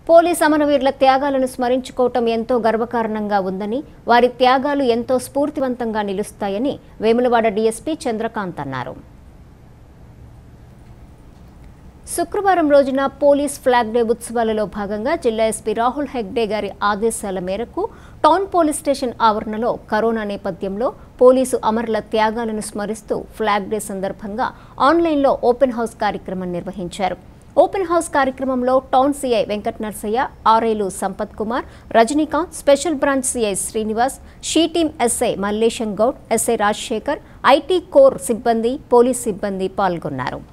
Police అమరవీరుల త్యాగాలను స్మరించుకోవటం ఎంతో గర్వకారణంగా ఉందని, వారి త్యాగాలు ఎంతో స్ఫూర్తివంతంగా నిలుస్తాయని వేములవాడ డీఎస్పీ చంద్రకాంత్ అన్నారు. శుక్రవారం రోజున పోలీస్ ఫ్లాగ్ డే ఉత్సవాలలో భాగంగా జిల్లా ఎస్పీ రాహుల్ హెగ్డే గారి ఆదేశాల మేరకు టౌన్ పోలీస్ స్టేషన్ ఆవరణలో కరోనా నేపథ్యంలో పోలీసు అమరుల త్యాగాలను స్మరిస్తూ ఫ్లాగ్ డే సందర్భంగా ఆన్లైన్లో ఓపెన్ హౌస్ కార్యక్రమం నిర్వహించారు. ఓపెన్ హౌస్ కార్యక్రమంలో టౌన్ సిఐ వెంకట్ నర్సయ్య, ఆర్ఐలు Sampath Kumar, Rajinikanth, special branch CI Srinivas, she team SI Mallesham Goud, SI Rajashekar, IT core సిబ్బంది, పోలీస్ సిబ్బంది పాల్గొన్నారు.